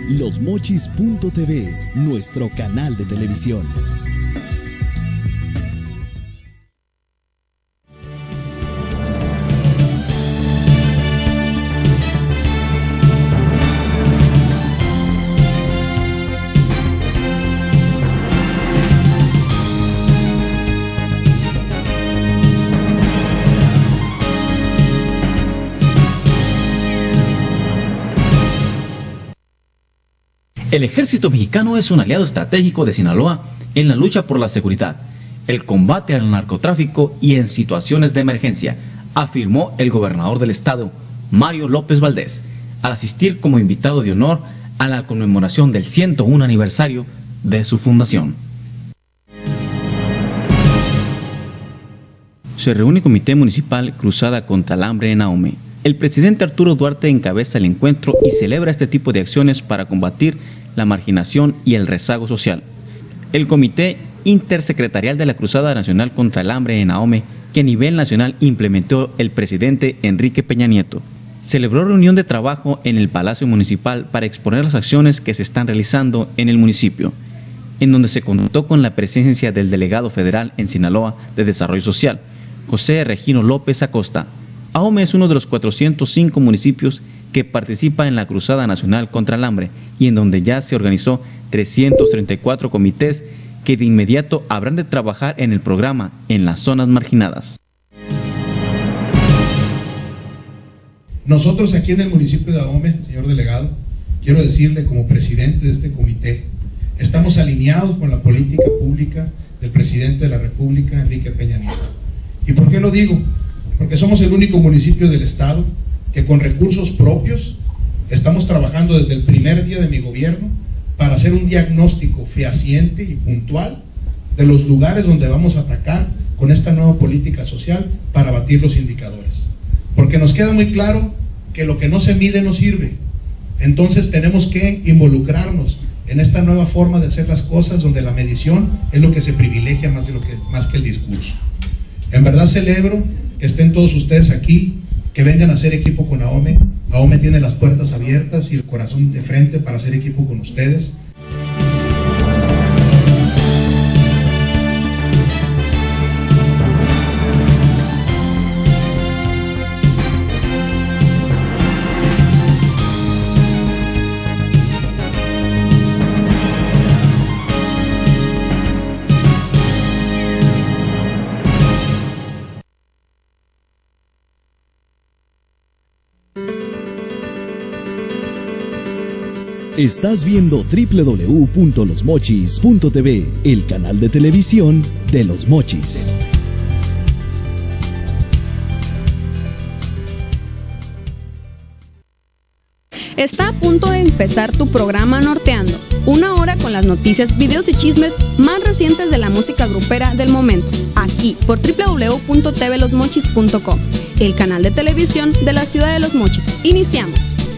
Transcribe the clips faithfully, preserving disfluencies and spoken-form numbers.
los mochis punto t v, nuestro canal de televisión. El ejército mexicano es un aliado estratégico de Sinaloa en la lucha por la seguridad, el combate al narcotráfico y en situaciones de emergencia, afirmó el gobernador del estado, Mario López Valdés, al asistir como invitado de honor a la conmemoración del ciento uno aniversario de su fundación. Se reúne Comité Municipal Cruzada contra el Hambre en Ahome. El presidente Arturo Duarte encabeza el encuentro y celebra este tipo de acciones para combatir la marginación y el rezago social. El Comité Intersecretarial de la Cruzada Nacional contra el Hambre en Ahome, que a nivel nacional implementó el presidente Enrique Peña Nieto, celebró reunión de trabajo en el Palacio Municipal para exponer las acciones que se están realizando en el municipio, en donde se contó con la presencia del delegado federal en Sinaloa de Desarrollo Social, José Regino López Acosta. Ahome es uno de los cuatrocientos cinco municipios que participa en la Cruzada Nacional contra el Hambre y en donde ya se organizó trescientos treinta y cuatro comités que de inmediato habrán de trabajar en el programa en las zonas marginadas. Nosotros aquí en el municipio de Ahome, señor delegado, quiero decirle como presidente de este comité, estamos alineados con la política pública del presidente de la República, Enrique Peña Nieto. ¿Y por qué lo digo? Porque somos el único municipio del estado que con recursos propios estamos trabajando desde el primer día de mi gobierno para hacer un diagnóstico fehaciente y puntual de los lugares donde vamos a atacar con esta nueva política social para batir los indicadores. Porque nos queda muy claro que lo que no se mide no sirve. Entonces tenemos que involucrarnos en esta nueva forma de hacer las cosas donde la medición es lo que se privilegia más, de lo que, más que el discurso. En verdad celebro que estén todos ustedes aquí, que vengan a hacer equipo con Ahome. Ahome tiene las puertas abiertas y el corazón de frente para hacer equipo con ustedes. Estás viendo doble u doble u doble u punto los mochis punto t v, el canal de televisión de Los Mochis. Está a punto de empezar tu programa Norteando, una hora con las noticias, videos y chismes más recientes de la música grupera del momento, aquí por doble u doble u doble u punto t v los mochis punto com, el canal de televisión de la ciudad de Los Mochis. Iniciamos.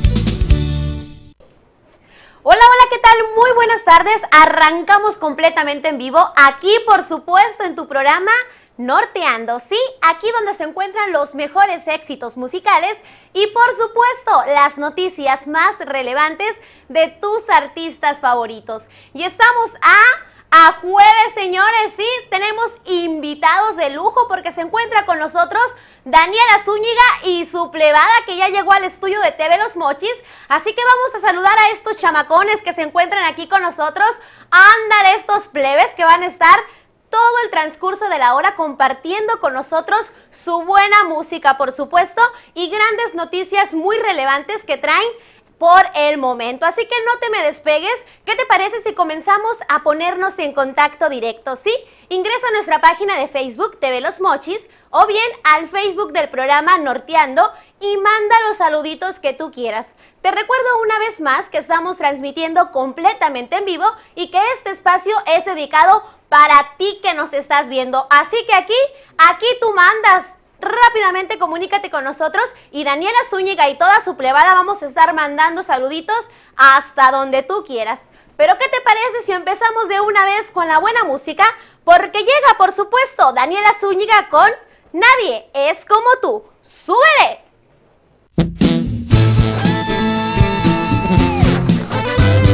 Hola, hola, ¿qué tal? Muy buenas tardes. Arrancamos completamente en vivo, aquí por supuesto en tu programa Norteando, sí, aquí donde se encuentran los mejores éxitos musicales y por supuesto las noticias más relevantes de tus artistas favoritos. Y estamos a, a jueves, señores, sí, tenemos invitados de lujo porque se encuentra con nosotros Daniela Zúñiga y su plebada que ya llegó al estudio de T V Los Mochis, así que vamos a saludar a estos chamacones que se encuentran aquí con nosotros. Ándale, estos plebes que van a estar todo el transcurso de la hora compartiendo con nosotros su buena música, por supuesto, y grandes noticias muy relevantes que traen por el momento. Así que no te me despegues. ¿Qué te parece si comenzamos a ponernos en contacto directo? ¿Sí? Ingresa a nuestra página de Facebook T V Los Mochis o bien al Facebook del programa Norteando y manda los saluditos que tú quieras. Te recuerdo una vez más que estamos transmitiendo completamente en vivo y que este espacio es dedicado para ti que nos estás viendo. Así que aquí, aquí tú mandas. Rápidamente comunícate con nosotros y Daniela Zúñiga y toda su plebada vamos a estar mandando saluditos hasta donde tú quieras. Pero ¿qué te parece si empezamos de una vez con la buena música? Porque llega, por supuesto, Daniela Zúñiga con Nadie es como tú. ¡Súbele!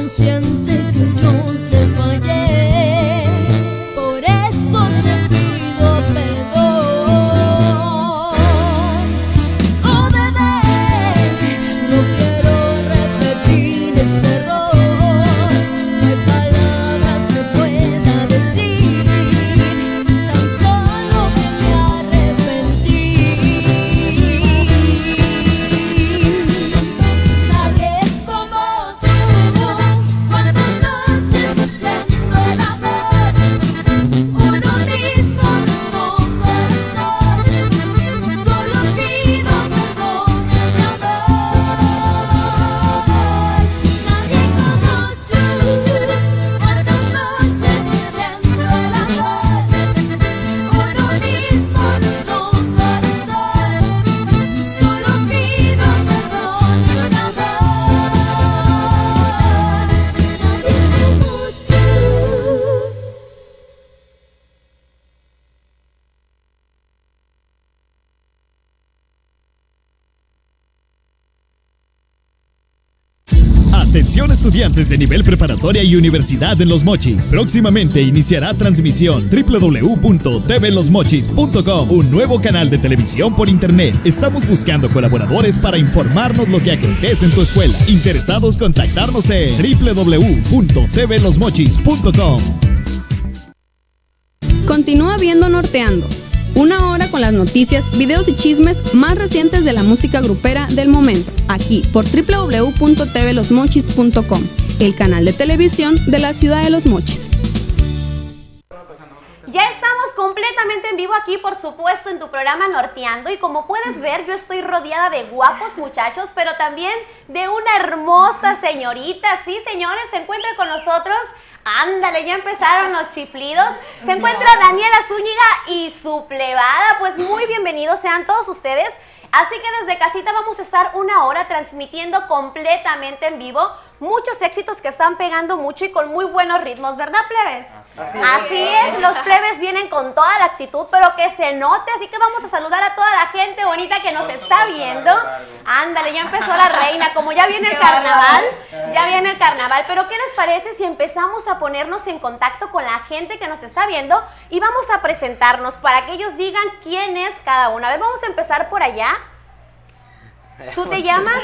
consciente que yo te fallé, por eso te pido perdón. Oh bebé, no quiero repetir este error. No hay palabras que pueda decir, tan solo que me arrepentí. Nadie es como tú, cuántas noches haciendo el amor, uno mismo, nuestro corazón, solo pido perdón, mi amor. Nadie como tú, cuántas noches haciendo el amor, uno mismo, nuestro corazón, solo pido perdón, mi amor. Nadie como tú. Atención estudiantes de nivel preparatoria y universidad en Los Mochis. Próximamente iniciará transmisión w w w punto t v los mochis punto com, un nuevo canal de televisión por internet. Estamos buscando colaboradores para informarnos lo que acontece en tu escuela. Interesados, contactarnos en w w w punto t v los mochis punto com. Continúa viendo Norteando. Una hora con las noticias, videos y chismes más recientes de la música grupera del momento. Aquí por w w w punto t v los mochis punto com, el canal de televisión de la ciudad de Los Mochis. Ya estamos completamente en vivo aquí, por supuesto, en tu programa Norteando, y como puedes ver, yo estoy rodeada de guapos muchachos, pero también de una hermosa señorita. Sí, señores, se encuentra con nosotros. Ándale, ya empezaron los chiflidos. Se encuentra Daniela Zúñiga y su plebada. Pues muy bienvenidos sean todos ustedes. Así que desde casita vamos a estar una hora transmitiendo completamente en vivo muchos éxitos que están pegando mucho y con muy buenos ritmos, ¿verdad, plebes? Así, así es. es, los plebes vienen con toda la actitud, pero que se note, así que vamos a saludar a toda la gente bonita que nos está viendo. Ándale, ya empezó la reina, como ya viene el carnaval, ya viene el carnaval, pero ¿qué les parece si empezamos a ponernos en contacto con la gente que nos está viendo y vamos a presentarnos para que ellos digan quién es cada uno? A ver, vamos a empezar por allá. ¿Tú te llamas?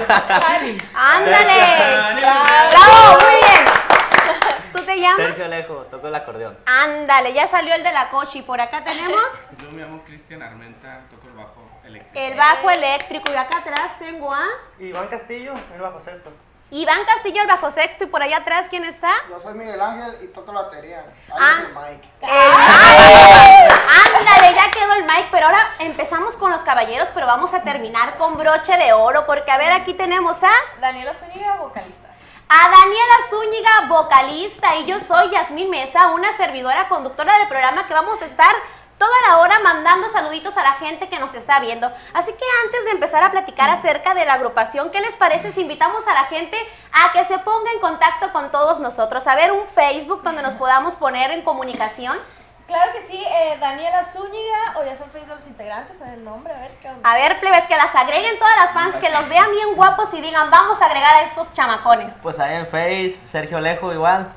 ¡Ándale! ¡Bravo! Muy bien. ¿Tú te llamas? Sergio Alejo, toco el acordeón. Ándale, ya salió el de la cochi. Por acá tenemos Yo me llamo Cristian Armenta, toco el bajo eléctrico. el bajo eléctrico. Y acá atrás tengo a Iván Castillo, el bajo sexto. Iván Castillo, el bajo sexto. Y por allá atrás, ¿quién está? Yo soy Miguel Ángel y toco la batería. Ahí Ah. es el Mike. El Mike. Ándale, ya quedó el Mike. Pero ahora empezamos con los caballeros, pero vamos a terminar con broche de oro. Porque a ver, aquí tenemos a Daniela Zúñiga, vocalista. A Daniela Zúñiga, vocalista, y yo soy Yasmín Mesa, una servidora conductora del programa que vamos a estar toda la hora mandando saluditos a la gente que nos está viendo. Así que antes de empezar a platicar acerca de la agrupación, ¿qué les parece si invitamos a la gente a que se ponga en contacto con todos nosotros? A ver, un Facebook donde nos podamos poner en comunicación. Claro que sí, eh, Daniela Zúñiga, o ya son Facebook los integrantes, a ver el nombre, a ver qué onda. A ver, plebes, que las agreguen todas las fans, que los vean bien guapos y digan, vamos a agregar a estos chamacones. Pues ahí en Face, Sergio Alejo igual.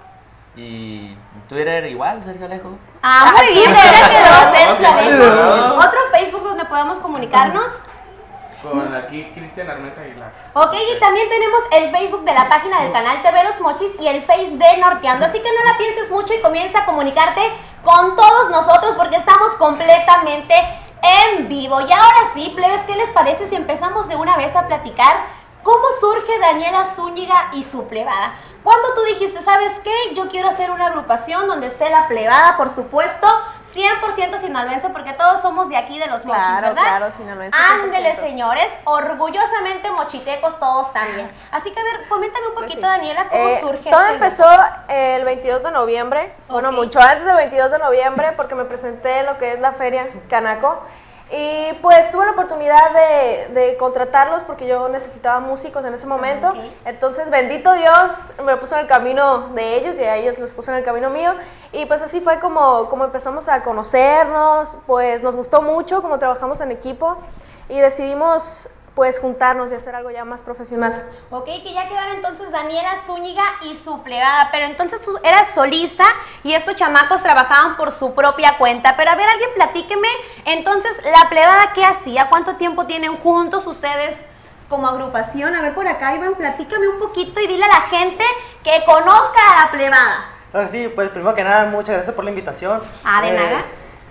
Y en Twitter igual, Sergio Alejo. Ah, muy bien, ya quedó Sergio Alejo. Otro Facebook donde podamos comunicarnos. Con aquí Cristian Armenta Aguilar. Ok, y también tenemos el Facebook de la página del canal T V Los Mochis y el Face de Norteando. Así que no la pienses mucho y comienza a comunicarte con todos nosotros porque estamos completamente en vivo. Y ahora sí, plebes, ¿qué les parece si empezamos de una vez a platicar cómo surge Daniela Zúñiga y su plebada? Cuando tú dijiste, ¿sabes qué? Yo quiero hacer una agrupación donde esté la plebada, por supuesto, cien por ciento sinaloense, porque todos somos de aquí, de Los Mochis, Claro, ¿verdad? claro, sinaloense, Ándele, cien por ciento. señores, orgullosamente mochitecos todos también. Así que, a ver, coméntame un poquito, sí. Daniela, cómo Eh, surge todo este empezó el veintidós de noviembre, bueno, Ok. mucho antes del veintidós de noviembre, porque me presenté en lo que es la feria Canaco. Y pues tuve la oportunidad de, de contratarlos porque yo necesitaba músicos en ese momento. Ok. Entonces, bendito Dios, me puso en el camino de ellos y a ellos les puso en el camino mío. Y pues así fue como, como empezamos a conocernos, pues nos gustó mucho como trabajamos en equipo y decidimos pues juntarnos y hacer algo ya más profesional. Ok, que ya quedaron entonces Daniela Zúñiga y su plebada, pero entonces tú eras solista y estos chamacos trabajaban por su propia cuenta. Pero a ver, alguien platíqueme, entonces, ¿la plebada qué hacía? ¿Cuánto tiempo tienen juntos ustedes como agrupación? A ver, por acá, Iván, platícame un poquito y dile a la gente que conozca a la plebada. Claro que sí, pues primero que nada, muchas gracias por la invitación. Ah, de Eh, nada.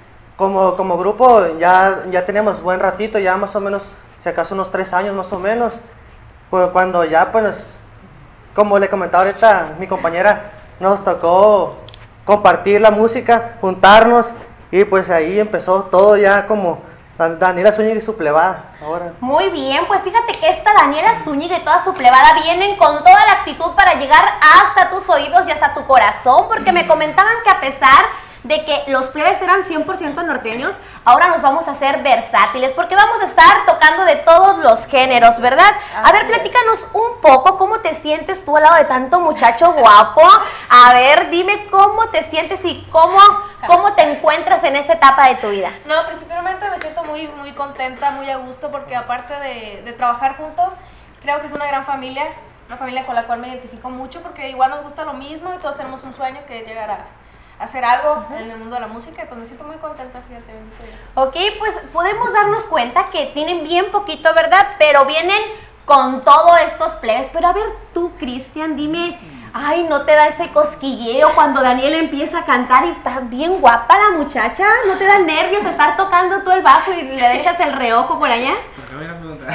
Como, como grupo ya, ya tenemos buen ratito, ya más o menos, si acaso unos tres años más o menos, pues cuando ya pues, como le comentaba ahorita mi compañera, nos tocó compartir la música, juntarnos y pues ahí empezó todo ya como Dan- Daniela Zúñiga y su plebada ahora. Muy bien, pues fíjate que esta Daniela Zúñiga y toda su plebada vienen con toda la actitud para llegar hasta tus oídos y hasta tu corazón, porque me comentaban que a pesar de que los plebes eran cien por ciento norteños, ahora nos vamos a hacer versátiles, porque vamos a estar tocando de todos los géneros, ¿verdad? A Así ver, es. platícanos un poco, ¿cómo te sientes tú al lado de tanto muchacho guapo? A ver, dime cómo te sientes y cómo, cómo te encuentras en esta etapa de tu vida. No, principalmente me siento muy, muy contenta, muy a gusto, porque aparte de, de trabajar juntos, creo que es una gran familia, una familia con la cual me identifico mucho, porque igual nos gusta lo mismo y todos tenemos un sueño que es llegar a hacer algo en el mundo de la música, y pues me siento muy contenta, fíjate, bendito Dios. Ok, pues podemos darnos cuenta que tienen bien poquito, ¿verdad? Pero vienen con todos estos plebes. Pero a ver tú, Cristian, dime, ay, ¿no te da ese cosquilleo cuando Daniela empieza a cantar y está bien guapa la muchacha? ¿No te da nervios estar tocando tú el bajo y le echas el reojo por allá? ¿Por qué me voy a preguntar?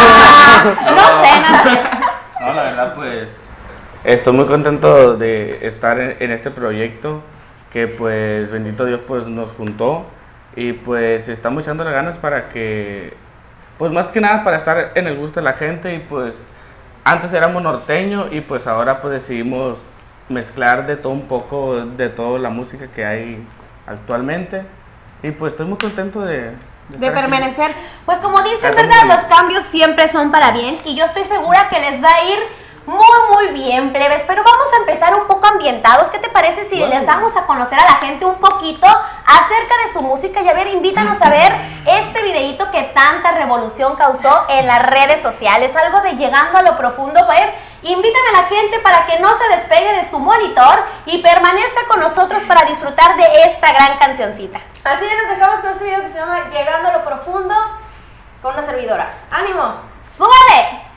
Ah, no sé, no sé. No, la verdad, pues estoy muy contento de estar en, en este proyecto que, pues, bendito Dios, pues nos juntó y pues estamos echándole ganas para que, pues más que nada para estar en el gusto de la gente. Y pues antes éramos norteños y pues ahora pues decidimos mezclar de todo un poco, de toda la música que hay actualmente, y pues estoy muy contento de, de, De estar aquí. permanecer. Pues como dicen, Está muy ¿verdad? bien. Los cambios siempre son para bien y yo estoy segura que les va a ir muy, muy bien, plebes. Pero vamos a empezar un poco ambientados. ¿Qué te parece si les damos a conocer a la gente un poquito acerca de su música? Y a ver, invítanos a ver ese videíto que tanta revolución causó en las redes sociales. Algo de llegando a lo profundo. A ver, invítame a la gente para que no se despegue de su monitor y permanezca con nosotros para disfrutar de esta gran cancioncita. Así que nos dejamos con este video que se llama Llegando a lo Profundo, con una servidora. ¡Ánimo! ¡Súbale!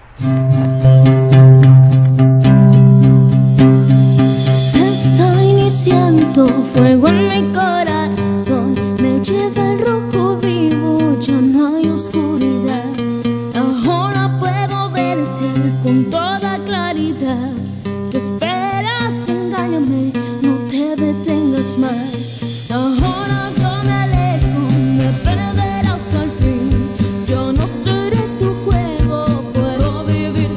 Se está iniciando fuego en mi corazón, me lleva el rojo vivo, ya no hay oscuridad. Ahora puedo verte con toda claridad. ¿Qué esperas? Engáñame, no te detengas más. Ahora yo me alejo, me perderás al fin. Yo no seré tu juego, puedo vivir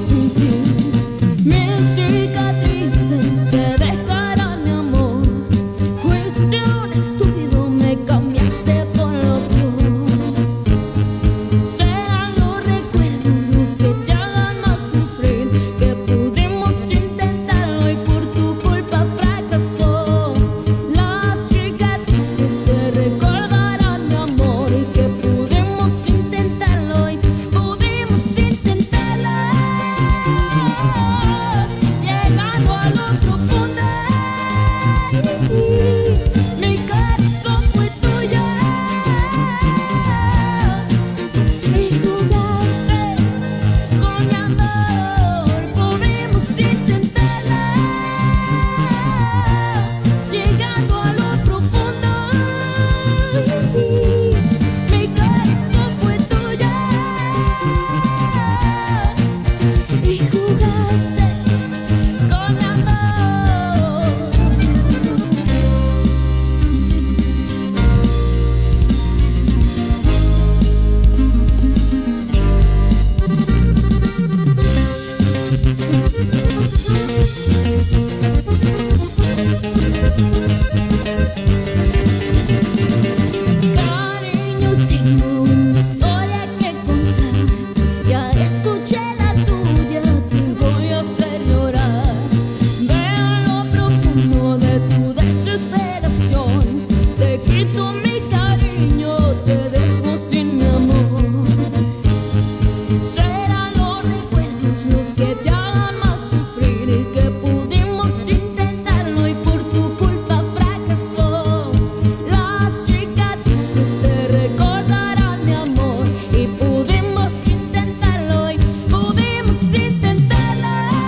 Serán los recuerdos los que te hagan más sufrir y que pudimos intentarlo y por tu culpa fracasó. Las cicatrices te recordarán mi amor y pudimos intentarlo y pudimos intentarlo.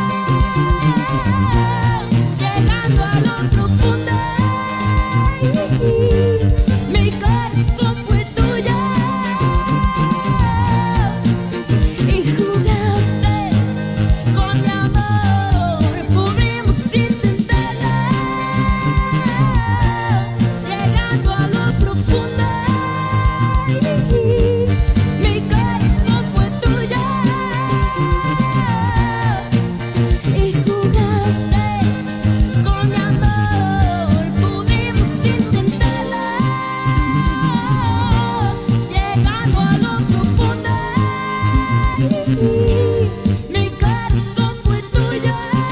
Llegando a lo profundo, mi corazón fue tuyo y jugaste con mi amor. Pudimos intentarlo. Llegando a lo profundo, mi corazón fue tuyo y jugaste con mi amor. Pudimos intentarlo. Llegando a lo profundo, mi corazón fue tuyo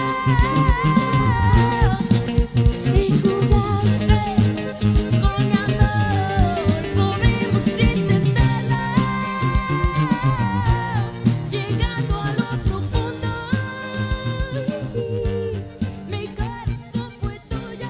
y jugaste con mi amor. Pudimos intentarlo. Llegando a lo profundo, mi corazón fue tuyo.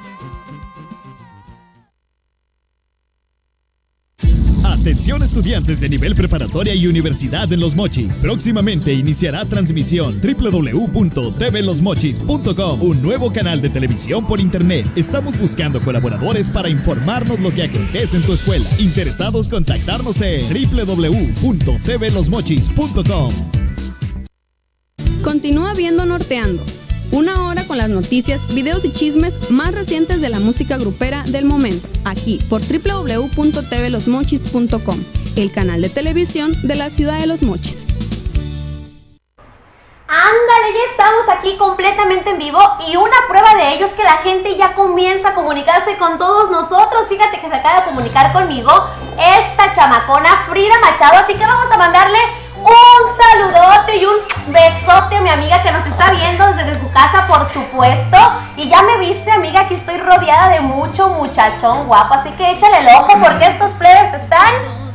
Atención estudiantes de nivel preparatoria y universidad en Los Mochis. Próximamente iniciará transmisión doble u doble u doble u punto t v los mochis punto com, un nuevo canal de televisión por internet. Estamos buscando colaboradores para informarnos lo que acontece en tu escuela. Interesados, contactarnos en doble u doble u doble u punto t v los mochis punto com. Continúa viendo Norteando. Una hora con las noticias, videos y chismes más recientes de la música grupera del momento, aquí por doble u doble u doble u punto t v los mochis punto com, el canal de televisión de la ciudad de Los Mochis. Ándale, ya estamos aquí completamente en vivo y una prueba de ello es que la gente ya comienza a comunicarse con todos nosotros. Fíjate que se acaba de comunicar conmigo esta chamacona Frida Machado, así que vamos a mandarle un saludote y un besote a mi amiga que nos está viendo desde su casa, por supuesto. Y ya me viste, amiga, que estoy rodeada de mucho muchachón guapo, así que échale el ojo porque estos plebes están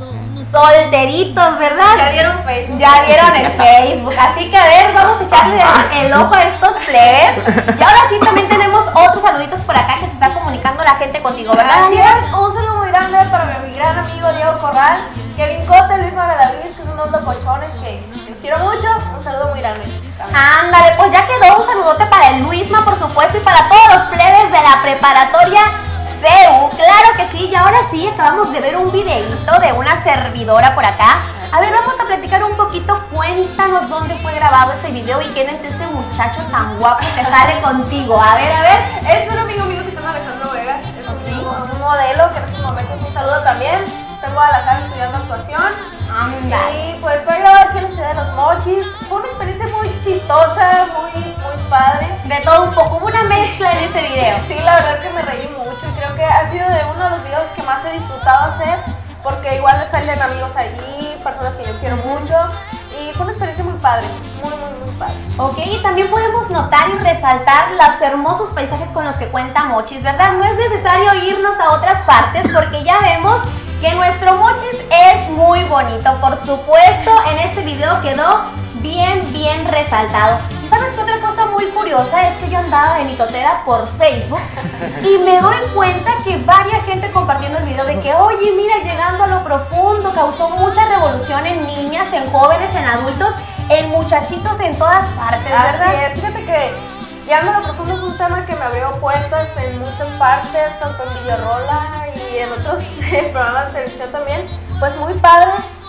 solteritos, ¿verdad? Ya vieron Facebook. Ya vieron en Facebook, así que a ver, vamos a echarle el ojo a estos plebes. Y ahora sí también tenemos otros saluditos por acá que se está comunicando la gente contigo, ¿verdad? Así es, un saludo muy grande para mi gran amigo Diego Corral, Kevin Cote, Luis Magalavís, que son unos locochones que les quiero mucho. Un saludo muy grande. Ándale, pues ya quedó. Un saludote para el Luisma, por supuesto, y para todos los plebes de la preparatoria C E U. Claro que sí, y ahora sí, acabamos de ver un videíto de una servidora por acá. A ver, vamos a platicar un poquito. Cuéntanos dónde fue grabado ese video y quién es ese muchacho tan guapo que sale contigo. A ver, a ver. Es un amigo mío que se llama Alejandro Vega. Es un, un modelo que en estos momentos un saludo también. Está en Guadalajara estudiando actuación. Y pues fue grabado aquí en la ciudad de Los Mochis. Fue una experiencia muy chistosa, muy, muy padre. De todo un poco, hubo una mezcla en ese video. Sí, la verdad que me reí mucho y creo que ha sido de uno de los videos que más he disfrutado hacer, porque igual me salen amigos allí, personas que yo quiero mucho, y fue una experiencia muy padre, muy, muy, muy padre. Ok, y también podemos notar y resaltar los hermosos paisajes con los que cuenta Mochis, ¿verdad? No es necesario irnos a otras partes porque ya vemos que nuestro Mochis es muy bonito. Por supuesto, en este video quedó bien, bien resaltado. ¿Y sabes qué otra cosa muy curiosa? Es que yo andaba de mitotera por Facebook y me doy cuenta que varias gente compartiendo el video de que, oye, mira, llegando a lo profundo, causó mucha revolución en niñas, en jóvenes, en adultos, en muchachitos en todas partes, ¿verdad? Así es, fíjate que Llegando a lo profundo es un tema que me abrió puertas en muchas partes, tanto en Videorola y en otros programas de televisión también. Pues muy padre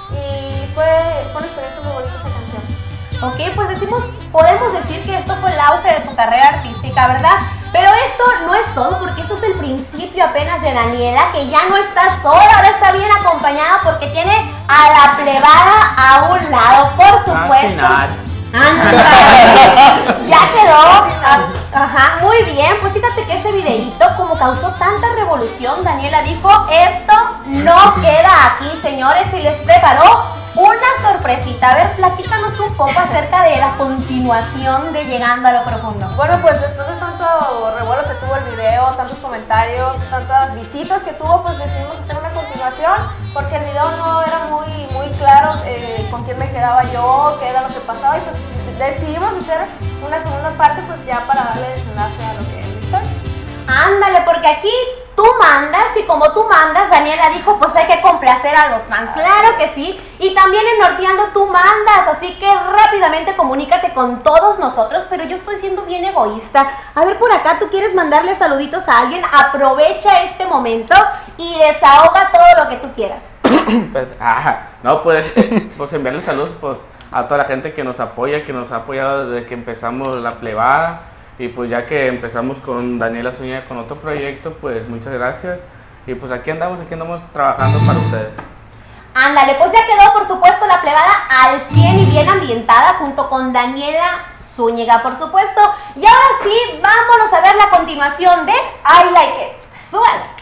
y fue, fue una experiencia muy bonita esa canción. Ok, pues decimos, podemos decir que esto fue el auge de tu carrera artística, ¿verdad? Pero esto no es todo, porque esto es el principio apenas de Daniela, que ya no está sola, ahora está bien acompañada porque tiene a la plebada a un lado, por supuesto. Ya quedó. Ajá, muy bien. Pues fíjate que ese videíto, como causó tanta revolución, Daniela dijo, esto no queda aquí, señores, y les preparó una sorpresita. A ver, platícanos un poco acerca de la continuación de Llegando a lo Profundo. Bueno, pues después de tanto tanto revuelo que tuvo el video, tantos comentarios, tantas visitas que tuvo, pues decidimos hacer una continuación, porque el video no era muy, muy claro eh, con quién me quedaba yo, qué era lo que pasaba, y pues decidimos hacer una segunda parte, pues ya para darle desenlace a lo que es la historia. Ándale, porque aquí tú mandas, y como tú mandas, Daniela dijo, pues hay que complacer a los fans. Claro que sí. Y también en Norteando tú mandas, así que rápidamente comunícate con todos nosotros, pero yo estoy siendo bien egoísta. A ver, por acá, ¿tú quieres mandarle saluditos a alguien? Aprovecha este momento y desahoga todo lo que tú quieras. Ajá, no, pues, eh, pues enviarle saludos pues, a toda la gente que nos apoya, que nos ha apoyado desde que empezamos La Plebada. Y pues ya que empezamos con Daniela Zúñiga con otro proyecto, pues muchas gracias. Y pues aquí andamos, aquí andamos trabajando para ustedes. Ándale, pues ya quedó por supuesto La Plebada al cien y bien ambientada junto con Daniela Zúñiga, por supuesto. Y ahora sí, vámonos a ver la continuación de I Like It. ¡Súbala!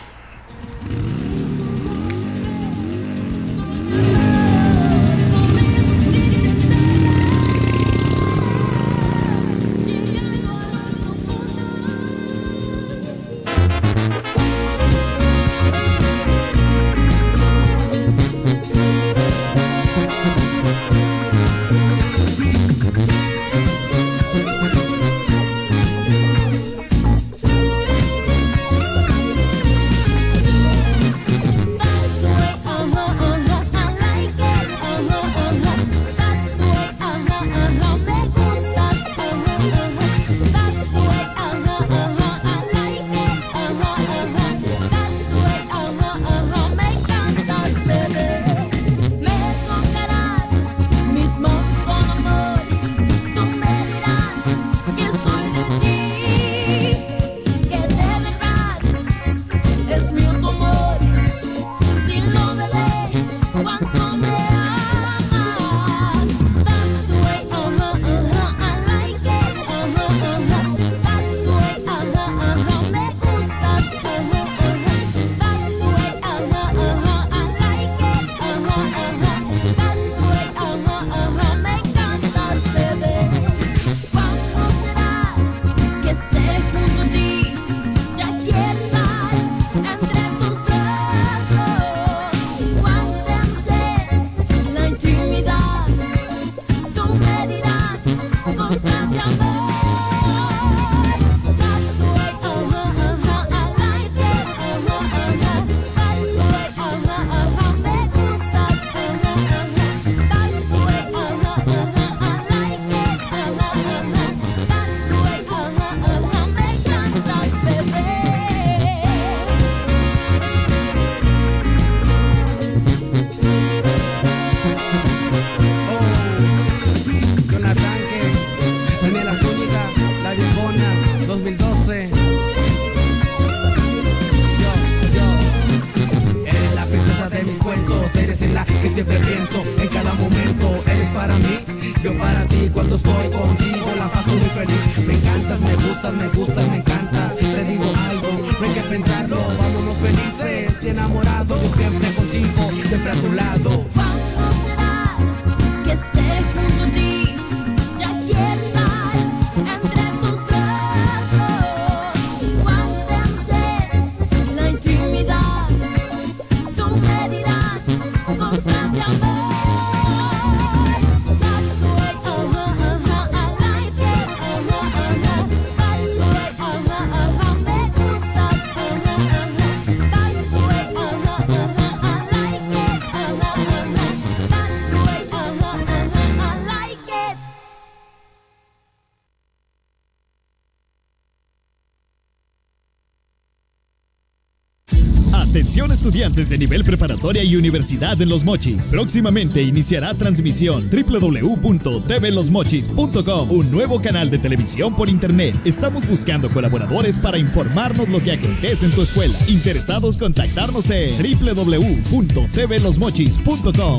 Atención estudiantes de nivel preparatoria y universidad en Los Mochis. Próximamente iniciará transmisión doble u doble u doble u punto t v los mochis punto com, un nuevo canal de televisión por internet. Estamos buscando colaboradores para informarnos lo que acontece en tu escuela. Interesados, contactarnos en doble u doble u doble u punto t v los mochis punto com.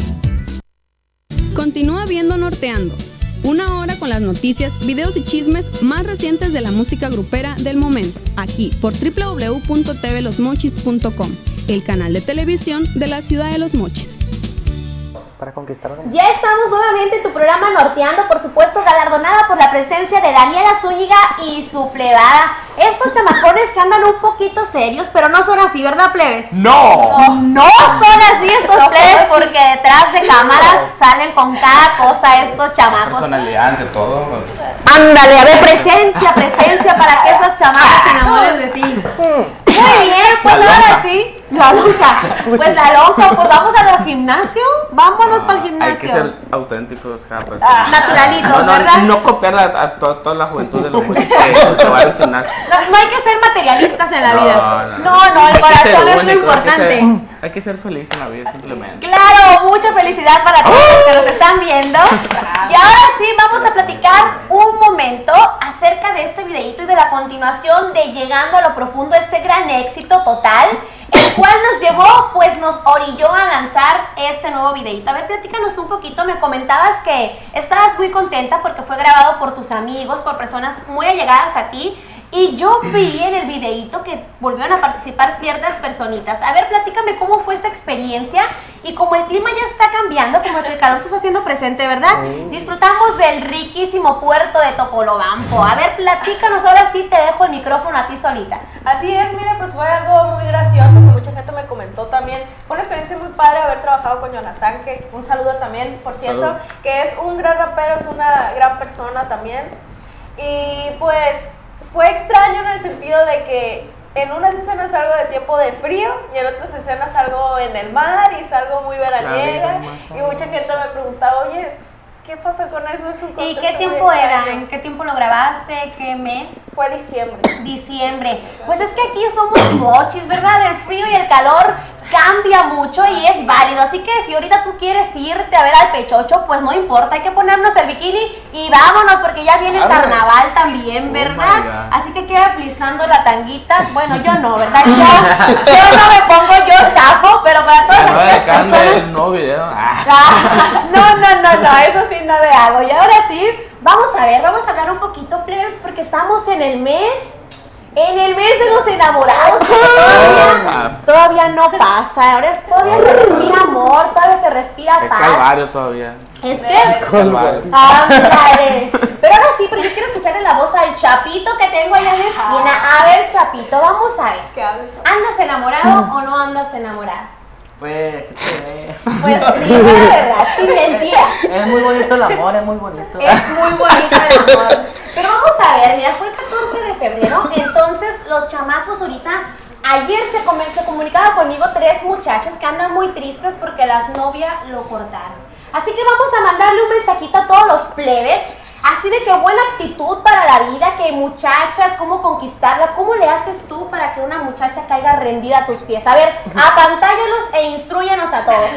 Continúa viendo Norteando. Una hora con las noticias, videos y chismes más recientes de la música grupera del momento. Aquí por doble u doble u doble u punto t v los mochis punto com, el canal de televisión de la ciudad de Los Mochis. Para conquistar. Ya estamos nuevamente en tu programa Norteando, por supuesto, galardonada por la presencia de Daniela Zúñiga y su plebada. Estos chamacones que andan un poquito serios, pero no son así, ¿verdad, plebes? No. No, no son así estos No plebes, son así. porque detrás de cámaras salen con cada cosa estos chamacos. Personalidad ante todo. Ándale, a ver, presencia, presencia, para que esas chamacas se enamoren de ti. Muy bien, pues La ahora lonja. sí, la lonja. Pues la lonja, pues vamos al gimnasio. Vámonos para el Hay que gimnasio. ser auténticos cada Ah, persona. naturalitos, no, no, ¿verdad? No copiar a, a to- toda la juventud de los mochis que se va al gimnasio. No, no hay que ser materialistas en la No, vida. no, No, no, el Hay que ser corazón es lo único, hay que importante. ser- Hay que ser feliz en la vida, simplemente. Claro, mucha felicidad para todos los que nos están viendo. Y ahora sí, vamos a platicar un momento acerca de este videíto y de la continuación de Llegando a lo Profundo, este gran éxito total, el cual nos llevó, pues nos orilló a lanzar este nuevo videíto. A ver, platícanos un poquito. Me comentabas que estabas muy contenta porque fue grabado por tus amigos, por personas muy allegadas a ti. Y yo vi en el videíto que volvieron a participar ciertas personitas. A ver, platícame cómo fue esa experiencia. Y como el clima ya está cambiando, como que el calor se está haciendo presente, ¿verdad? Disfrutamos del riquísimo puerto de Topolobampo. A ver, platícanos, ahora sí te dejo el micrófono a ti solita. Así es, mire, pues fue algo muy gracioso que mucha gente me comentó también. Fue una experiencia muy padre haber trabajado con Jonathan, que un saludo también, por cierto, Salud. que es un gran rapero, es una gran persona también. Y pues fue extraño en el sentido de que en unas escenas algo de tiempo de frío y en otras escenas algo en el mar y es algo muy veraniega. Y mucha gente me preguntaba, oye, ¿qué pasa con eso? Es un ¿Y contexto qué muy tiempo era? extraño. ¿En qué tiempo lo grabaste? ¿Qué mes? Fue diciembre. Diciembre. Pues es que aquí somos mochis, ¿verdad? El frío y el calor cambia mucho y es válido. Así que si ahorita tú quieres irte a ver al Pechocho, pues no importa, hay que ponernos el bikini y vámonos, porque ya viene el carnaval también, ¿verdad? my God. Así que queda aplistando la tanguita. Bueno, yo no, ¿verdad? Yo, yo no me pongo, yo zafo, pero para todas La nueva aquellas de Cande personas... es nuevo video. Ah. Ah, no, no, no, no, eso sí no le hago. Y ahora sí, vamos a ver, vamos a hablar un poquito, players, porque estamos en el mes, en el mes de los enamorados. porque Todavía, todavía no pasa, ahora es- todavía se respira amor, todavía se respira Es paz. calvario todavía. Es que... Es calvario. Ándale. Pero ahora sí, pero yo quiero escucharle la voz al Chapito que tengo allá en la esquina. A ver, Chapito, vamos a ver. ¿Qué hablo? ¿Andas enamorado o no andas enamorado? Pues, ¿qué te ve? Pues dime la verdad, sin mentiras. Es muy bonito el amor, es muy bonito. Es muy bonito el amor. Pero vamos a ver, mira, fue el catorce de febrero, entonces los chamacos ahorita, ayer se, come- se comunicaba conmigo tres muchachos que andan muy tristes porque las novias lo cortaron. Así que vamos a mandarle un mensajito a todos los plebes, así de que buena actitud para la vida, que muchachas, cómo conquistarla, cómo le haces tú para que una muchacha caiga rendida a tus pies. A ver, apantállelos e instruyanos a todos.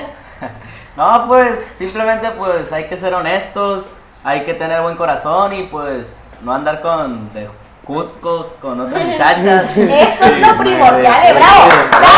No, pues, simplemente pues hay que ser honestos, hay que tener buen corazón y pues no andar con de cuscos con otras muchachas. Eso es lo primordial, de bravo.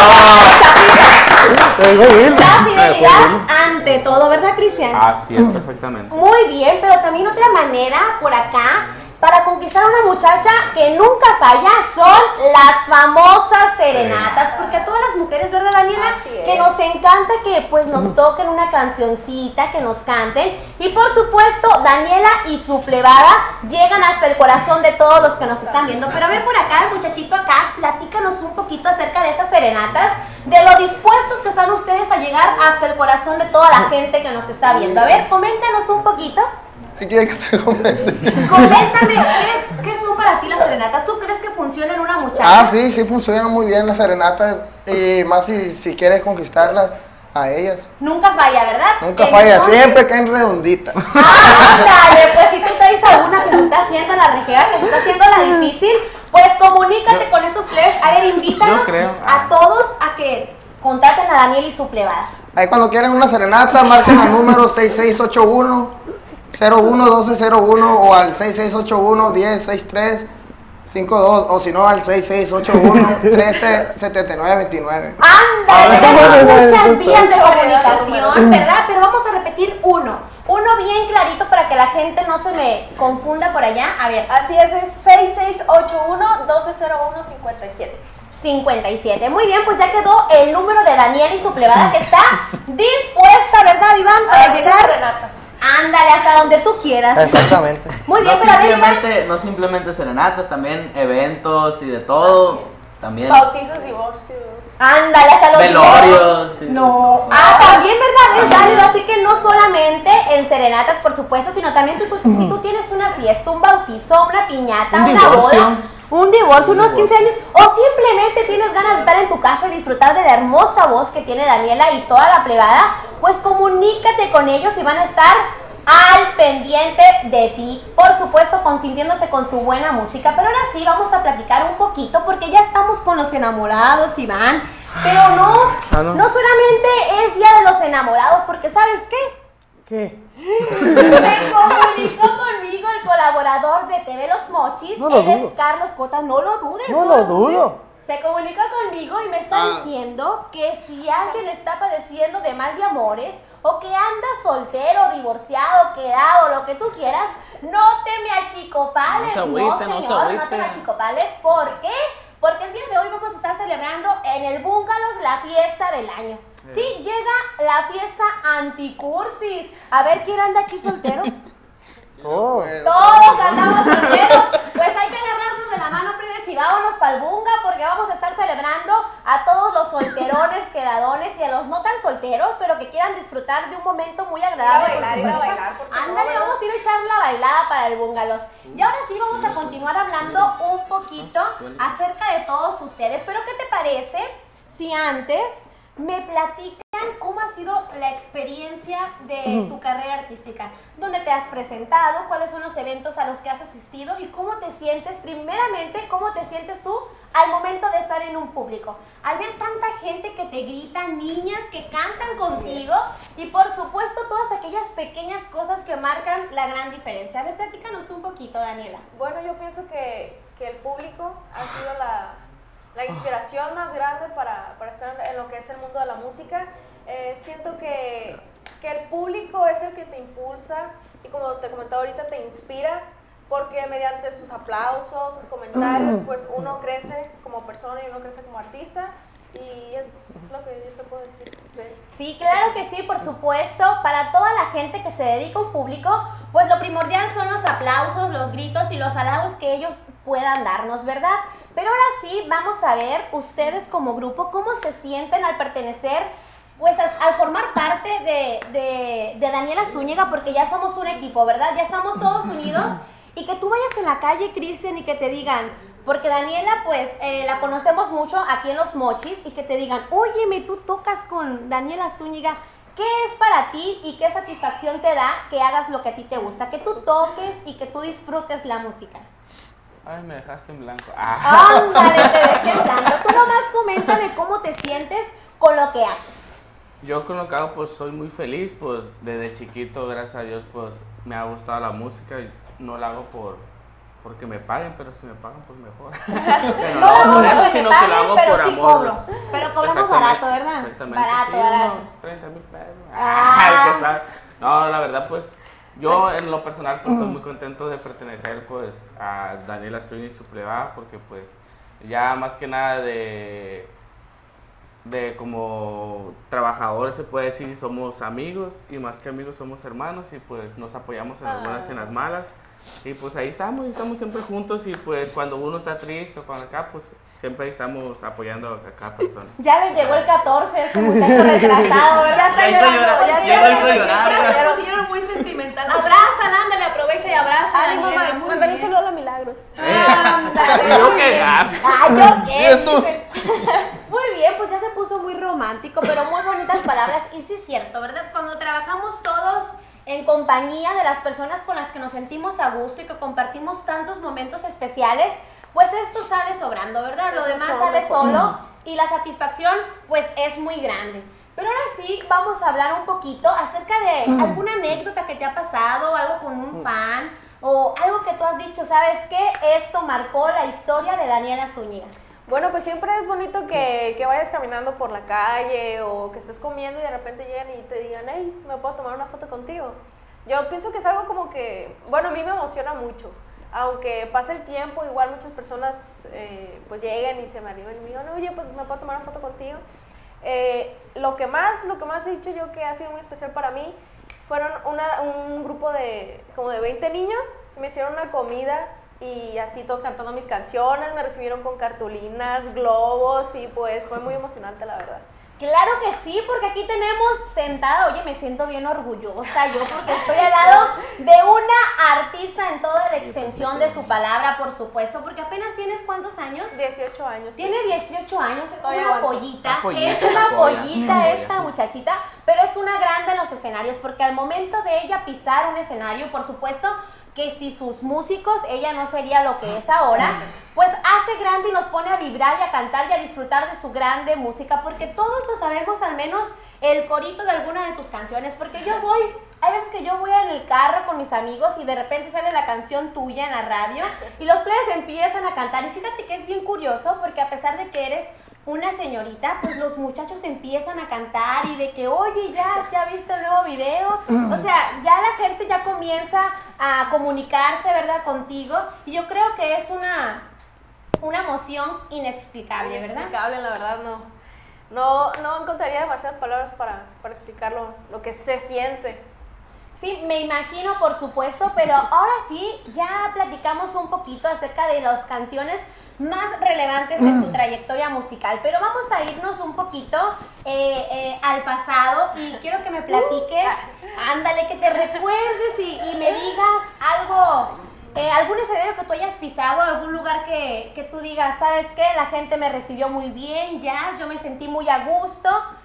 La fidelidad ante todo, ¿verdad, Cristian? Así es, perfectamente. Muy bien, pero también otra manera por acá para conquistar a una muchacha que nunca falla son las famosas serenatas, porque a todas las mujeres, ¿verdad, Daniela? Así es. Que nos encanta que pues nos toquen una cancioncita, que nos canten, y por supuesto Daniela y su plebada llegan hasta el corazón de todos los que nos están viendo. Pero a ver por acá, el muchachito acá, platícanos un poquito acerca de esas serenatas, de lo dispuestos que están ustedes a llegar hasta el corazón de toda la gente que nos está viendo. A ver, coméntanos un poquito. ¿Qué quiere que te comente? Coméntame, ¿qué, ¿qué son para ti las serenatas? ¿Tú crees que funciona en una muchacha? Ah, sí, sí funcionan muy bien las serenatas. Y más si, si quieres conquistarlas a ellas. Nunca falla, ¿verdad? Nunca falla, Entonces- siempre caen redonditas. Ándale, pues si tú traes alguna que se está haciendo la rejega, que se está haciendo la difícil, pues comunícate con estos plebes. A ver, invítanos yo creo. a todos a que contraten a Daniel y su plebada. Ahí cuando quieren una serenata, marquen al número seis seis ocho uno, cero uno uno dos cero uno o al seis seis ocho uno, uno cero seis tres cinco dos o si no al seis seis ocho uno, uno tres siete nueve dos nueve. Ándale, tenemos muchas vías de comunicación, ¿verdad? Pero vamos a repetir uno. Uno bien clarito para que la gente no se me confunda por allá. A ver, Así es, es seis seis ocho uno, uno dos cero uno, cinco siete. cincuenta y siete. Muy bien, pues ya quedó el número de Daniel y su plebada que está dispuesta, ¿verdad, Iván? Para Ah, llegar serenatas. Ándale, hasta donde tú quieras. Exactamente. Muy bien, no pero a ver, simplemente, no simplemente serenatas, también eventos y de todo. También. Bautizos, divorcios. Ándale, hasta los velorios. Sí. No. Ah, también, ¿verdad? Es válido. Así que no solamente en serenatas, por supuesto, sino también tú, tú, si tú tienes una fiesta, un bautizo, una piñata, Un una divorcio. boda, un divorcio, unos quince años, o simplemente tienes ganas de estar en tu casa y disfrutar de la hermosa voz que tiene Daniela y toda la plebada, pues comunícate con ellos y van a estar al pendiente de ti, por supuesto consintiéndose con su buena música. Pero ahora sí vamos a platicar un poquito porque ya estamos con los enamorados, Iván, pero no, Ah, no. no solamente es Día de los Enamorados, porque ¿sabes qué? ¿Qué? Se comunicó conmigo el colaborador de T V Los Mochis, No lo él es dudo. Carlos Cota, no lo dudes. No lo dudo. Se comunicó conmigo y me está Ah. diciendo que si alguien está padeciendo de mal de amores o que anda soltero, divorciado, quedado, lo que tú quieras, no te me achicopales, No se no, agüite, no se señor, no te agüite. me achicopales. ¿Por qué? Porque el día de hoy vamos a estar celebrando en el Bungalows la fiesta del año. Sí, llega la fiesta anticursis. A ver, ¿quién anda aquí soltero? Todo. Todos andamos solteros. Pues hay que agarrarnos de la mano, plebes, y vámonos para el bunga, porque vamos a estar celebrando a todos los solterones, quedadones y a los no tan solteros, pero que quieran disfrutar de un momento muy agradable. Ir a bailar, con su ir a pareja. bailar, porque Ándale, no, vamos a ir a echar la bailada para el bungalows. Y ahora sí vamos a continuar hablando un poquito acerca de todos ustedes. Pero ¿qué te parece si antes me platican cómo ha sido la experiencia de tu carrera artística? ¿Dónde te has presentado? ¿Cuáles son los eventos a los que has asistido? ¿Y cómo te sientes? Primeramente, ¿cómo te sientes tú al momento de estar en un público? Al ver tanta gente que te grita, niñas que cantan contigo y por supuesto todas aquellas pequeñas cosas que marcan la gran diferencia. A ver, platícanos un poquito, Daniela. Bueno, yo pienso que, que el público ha sido la, la inspiración más grande para, para estar en lo que es el mundo de la música. Eh, siento que, que el público es el que te impulsa y, como te comentaba ahorita, te inspira, porque mediante sus aplausos, sus comentarios, pues uno crece como persona y uno crece como artista, y es lo que yo te puedo decir. Sí, claro que sí, por supuesto. Para toda la gente que se dedica a un público, pues lo primordial son los aplausos, los gritos y los halagos que ellos puedan darnos, ¿verdad? Pero ahora sí, vamos a ver ustedes como grupo cómo se sienten al pertenecer, pues al formar parte de, de, de Daniela Zúñiga, porque ya somos un equipo, ¿verdad? Ya estamos todos unidos, y que tú vayas en la calle, Cristian, y que te digan, porque Daniela, pues, eh, la conocemos mucho aquí en Los Mochis, y que te digan, óyeme, tú tocas con Daniela Zúñiga, ¿qué es para ti y qué satisfacción te da que hagas lo que a ti te gusta? Que tú toques y que tú disfrutes la música. Ay, me dejaste en blanco. Ah. Ándale, te dejé en blanco. Tú nomás coméntame cómo te sientes con lo que haces. Yo con lo que hago, pues soy muy feliz, pues desde chiquito, gracias a Dios, pues me ha gustado la música. No la hago por porque me paguen, pero si me pagan, pues mejor. Pero No, no, no, por no, eso, que sino me que lo paguen, hago pero por sí amor. cobro. Pero cobramos Exactamente, barato, ¿verdad? Exactamente, Barato, sí, barato. unos treinta mil pesos. Ah. El que sabe. No, la verdad, pues yo en lo personal pues, estoy muy contento de pertenecer pues a Daniela Zúñiga y su plebada, porque pues ya más que nada de de como trabajadores se puede decir, somos amigos, y más que amigos somos hermanos, y pues nos apoyamos en las buenas y en las malas, y pues ahí estamos, y estamos siempre juntos, y pues cuando uno está triste o cuando acá, pues siempre ahí estamos apoyando a cada persona. Ya le llegó el catorce, ese muchacho retrasado, ¿verdad? Ya está Ya hizo llorando, llorar, ya ya está hizo llorar, llorando. ya. Pero señor muy sentimental. Abraza, ándale, aprovecha y abraza. Ay, Daniela, mamá, muy mándale un bien. saludo a la Milagros. Ándale. Yo qué ah. Ay, ¿yo qué? ¿Y eso? Dice. Muy bien, pues ya se puso muy romántico, pero muy bonitas palabras. Y sí es cierto, ¿verdad? Cuando trabajamos todos en compañía de las personas con las que nos sentimos a gusto y que compartimos tantos momentos especiales, pues esto sale sobrando, ¿verdad? Lo Es demás mucho sale mejor. solo y la satisfacción pues es muy grande. Pero ahora sí vamos a hablar un poquito acerca de alguna anécdota que te ha pasado, algo con un fan o algo que tú has dicho, ¿sabes qué? Esto marcó la historia de Daniela Zúñiga. Bueno, pues siempre es bonito que, que vayas caminando por la calle o que estés comiendo y de repente lleguen y te digan, hey, ¿me puedo tomar una foto contigo? Yo pienso que es algo como que, bueno, a mí me emociona mucho. Aunque pase el tiempo, igual muchas personas eh, pues llegan y se me arriban y me digan, oye, pues ¿me puedo tomar una foto contigo? Eh, lo que más, lo que más he dicho yo que ha sido muy especial para mí fueron una, un grupo de como de veinte niños, me hicieron una comida y así todos cantando mis canciones, me recibieron con cartulinas, globos y pues fue muy emocionante la verdad. Claro que sí, porque aquí tenemos sentada, oye, me siento bien orgullosa yo porque estoy al lado de una artista en toda la extensión de su palabra, por supuesto, porque apenas tienes ¿cuántos años? dieciocho años. Tiene dieciocho años, es Todavía una aguanto. pollita, pollita, es una polla. pollita Polla. esta muchachita, pero es una grande en los escenarios, porque al momento de ella pisar un escenario, por supuesto, que si sus músicos, ella no sería lo que es ahora, pues hace grande y nos pone a vibrar y a cantar y a disfrutar de su grande música, porque todos lo sabemos, al menos el corito de alguna de tus canciones, porque yo voy, hay veces que yo voy en el carro con mis amigos y de repente sale la canción tuya en la radio y los players empiezan a cantar, y fíjate que es bien curioso, porque a pesar de que eres una señorita, pues los muchachos empiezan a cantar y de que, oye, ya, ¿ya viste el nuevo video? O sea, ya la gente ya comienza a comunicarse, ¿verdad?, contigo, y yo creo que es una, una emoción inexplicable, ¿verdad? Inexplicable, la verdad, no. No, no encontraría demasiadas palabras para, para explicar lo, lo que se siente. Sí, me imagino, por supuesto, pero ahora sí, ya platicamos un poquito acerca de las canciones más relevantes en tu trayectoria musical, pero vamos a irnos un poquito eh, eh, al pasado y quiero que me platiques, ándale, que te recuerdes y, y me digas algo, eh, algún escenario que tú hayas pisado, algún lugar que, que tú digas, ¿sabes qué? La gente me recibió muy bien, jazz, yo me sentí muy a gusto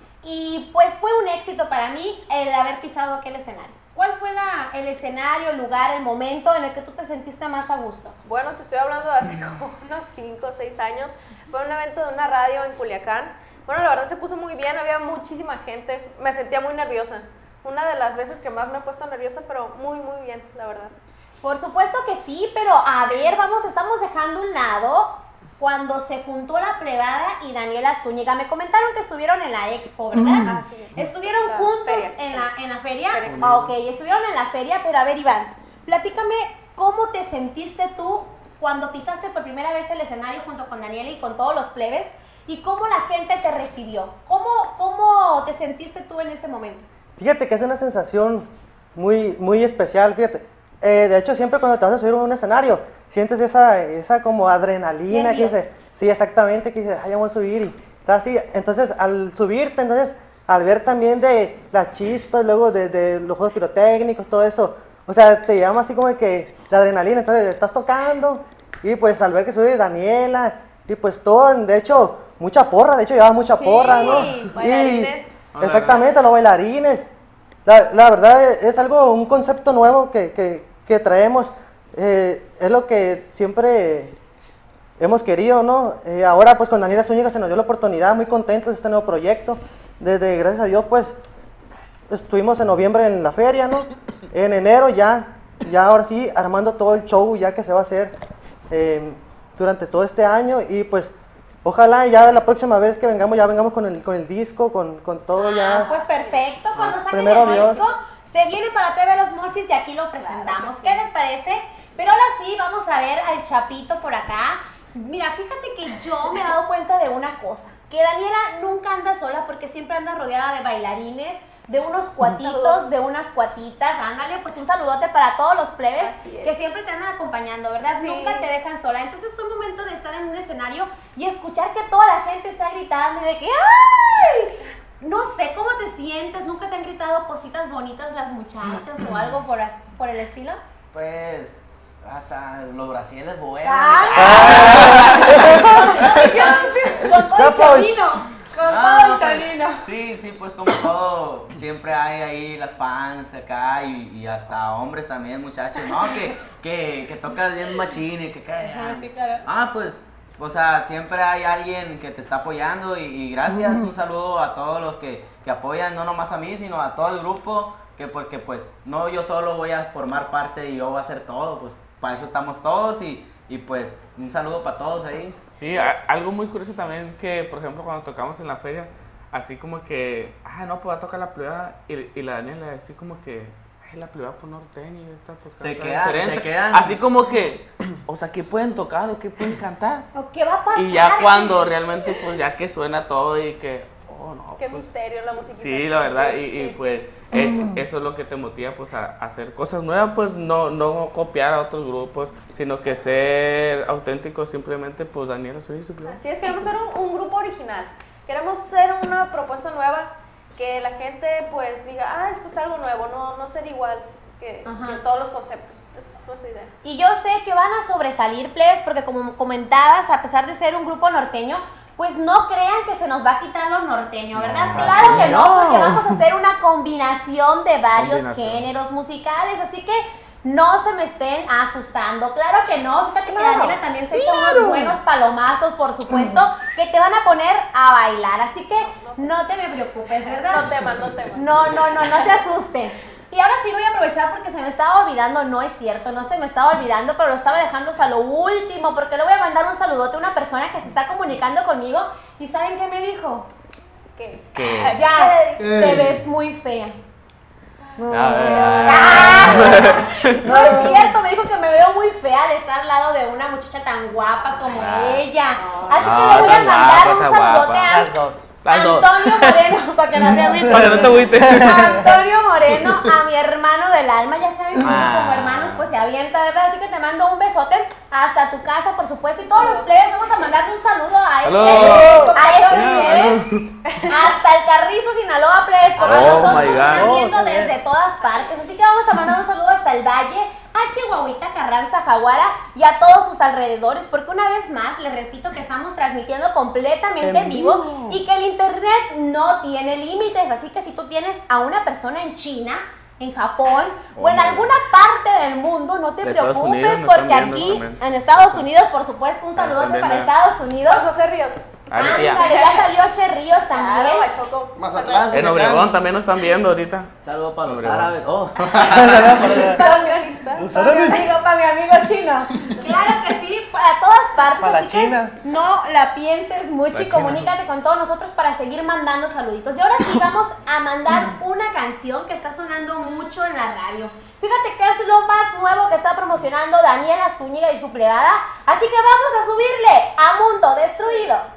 y pues fue un éxito para mí el haber pisado aquel escenario. ¿Cuál fue la, el escenario, el lugar, el momento en el que tú te sentiste más a gusto? Bueno, te estoy hablando de hace como unos cinco o seis años. Fue un evento de una radio en Culiacán. Bueno, la verdad se puso muy bien, había muchísima gente. Me sentía muy nerviosa. Una de las veces que más me he puesto nerviosa, pero muy, muy bien, la verdad. Por supuesto que sí, pero a ver, vamos, estamos dejando a un lado cuando se juntó la plebada y Daniela Zúñiga. Me comentaron que estuvieron en la expo, ¿verdad? Así es. ¿Estuvieron La juntos feria. en la, en la feria? Feria. Ah, ok, estuvieron en la feria, pero a ver, Iván, platícame cómo te sentiste tú cuando pisaste por primera vez el escenario junto con Daniela y con todos los plebes, y cómo la gente te recibió. ¿Cómo, cómo te sentiste tú en ese momento? Fíjate que es una sensación muy, muy especial, fíjate. Eh, de hecho, siempre cuando te vas a subir a un escenario, sientes esa, esa como adrenalina, que Nervios. dice, sí, exactamente, que dices, ay, ya voy a subir, y está así. Entonces, al subirte, entonces, al ver también de las chispas, luego de, de los juegos pirotécnicos, todo eso, o sea, te llama así como que la adrenalina, entonces estás tocando, y pues al ver que sube Daniela, y pues todo, de hecho, mucha porra, de hecho llevaba mucha Sí, porra, ¿no? bailarines. Y, exactamente, los bailarines. La, la verdad es, es algo, un concepto nuevo que, que, que traemos, eh, es lo que siempre hemos querido, ¿no? Eh, ahora pues con Daniela Zúñiga se nos dio la oportunidad, muy contentos de este nuevo proyecto. Desde, gracias a Dios, pues estuvimos en noviembre en la feria, ¿no? En enero ya, ya ahora sí, armando todo el show ya que se va a hacer eh, durante todo este año, y pues ojalá ya la próxima vez que vengamos, ya vengamos con el, con el disco, con, con todo ya. Ah, pues perfecto, cuando saquen primero el Dios. disco, se viene para T V Los Mochis y aquí lo presentamos. ¿Qué les parece? Pero ahora sí, vamos a ver al Chapito por acá. Mira, fíjate que yo me he dado cuenta de una cosa, que Daniela nunca anda sola porque siempre anda rodeada de bailarines, de unos cuatitos, de unas cuatitas. Ándale, pues un saludote para todos los plebes Así es. que siempre te andan acompañando, ¿verdad? Sí. Nunca te dejan sola. Entonces fue un momento de estar en un escenario y escuchar que toda la gente está gritando y de que ¡ay! No sé, ¿cómo te sientes? ¿Nunca te han gritado cositas bonitas las muchachas o algo por, as- por el estilo? Pues hasta los brasiles vuelan. Con todo el Chapos. chorino. Con Ah, todo el pues, chorino. sí, sí, pues como todo, siempre hay ahí las fans acá y, y hasta hombres también, muchachos, ¿no? Que, que, que tocas bien machín y que cae. Ajá, sí, claro. Ah, pues, o sea, siempre hay alguien que te está apoyando y, y gracias, un saludo a todos los que, que apoyan, no nomás a mí, sino a todo el grupo, que porque pues no yo solo voy a formar parte y yo voy a hacer todo, pues para eso estamos todos y, y pues un saludo para todos ahí. Sí, a- algo muy curioso también que, por ejemplo, cuando tocamos en la feria, así como que, ah, no, pues va a tocar la plebada, y, y la Daniela, así como que, ay, la plebada por norteño y esta pues Se canta quedan, diferente. se quedan. Así como que, o sea, ¿qué pueden tocar o qué pueden cantar? ¿O qué va a pasar? Y ya cuando realmente, pues ya que suena todo y que, oh, no. Qué pues, misterio la música. Sí, la verdad, y, y pues es, eso es lo que te motiva pues a, a hacer cosas nuevas, pues no, no copiar a otros grupos, sino que ser auténtico simplemente, pues Daniela soy su grupo. Así es, queremos ser un, un grupo original, queremos ser una propuesta nueva, que la gente pues diga, ah, esto es algo nuevo, no, no ser igual que, que todos los conceptos, es nuestra idea. Y yo sé que van a sobresalir, plebes, porque como comentabas, a pesar de ser un grupo norteño, pues no crean que se nos va a quitar lo norteño, ¿verdad? No, Claro que no, no. porque vamos a hacer una combinación de varios Combinación. géneros musicales, así que no se me estén asustando. Claro que no, fíjate que Claro. Daniela también se echa Claro. unos buenos palomazos, por supuesto, que te van a poner a bailar, así que no te me preocupes, ¿verdad? No temas, no temas. No, no, no, no se asusten. Y ahora sí voy a aprovechar porque se me estaba olvidando, no es cierto, no se me estaba olvidando, pero lo estaba dejando hasta lo último, porque le voy a mandar un saludote a una persona que se está comunicando conmigo. ¿Y saben qué me dijo? ¿Qué? ¿Qué? Ya, ¿Qué? te ves muy fea. A ver. No es cierto, me dijo que me veo muy fea de estar al lado de una muchacha tan guapa como Ah. ella. Así No, que le voy a tan mandar guapa, un está saludote guapa. a Las dos. Las dos. Antonio Moreno, para que no te agüites. Para que no te agüites. Antonio Moreno, a mi hermano del alma, ya saben que uno Ah. como hermanos pues se avienta, ¿verdad? Así que te mando un besote hasta tu casa, por supuesto, y todos los plebes vamos a mandarle un saludo a este, Aló. a este plebe, hasta el Carrizo, Sinaloa, plebes, porque Oh, nosotros my nos God. están viendo Oh, desde todas partes, así que vamos a mandar un saludo hasta el Valle, a Chihuahuita, Carranza, Jaguara y a todos sus alrededores, porque una vez más les repito que estamos transmitiendo completamente en En vivo vivo. y que el internet no tiene límites, así que si tú tienes a una persona en China, en Japón o en Oh, my alguna parte del mundo, no te De Estados preocupes Unidos nos porque están viendo aquí también. en Estados Unidos, por supuesto, un Nos están saludo para viendo. Estados Unidos. José Ríos. Ándale, Ándale, ya salió Che Ríos también. Mazatlán. En Obregón también nos están viendo ahorita. Saludos para los Obregón. árabes. Oh. Para mi amistad. Los Para mi árabes. amigo, para mi amigo chino. Claro que sí, para todas partes. Para la así que China. no la pienses mucho La y China. comunícate con todos nosotros para seguir mandando saluditos. Y ahora sí vamos a mandar una canción que está sonando mucho en la radio. Fíjate que es lo más nuevo que está promocionando Daniela Zúñiga y su plebada. Así que vamos a subirle a Mundo Destruido.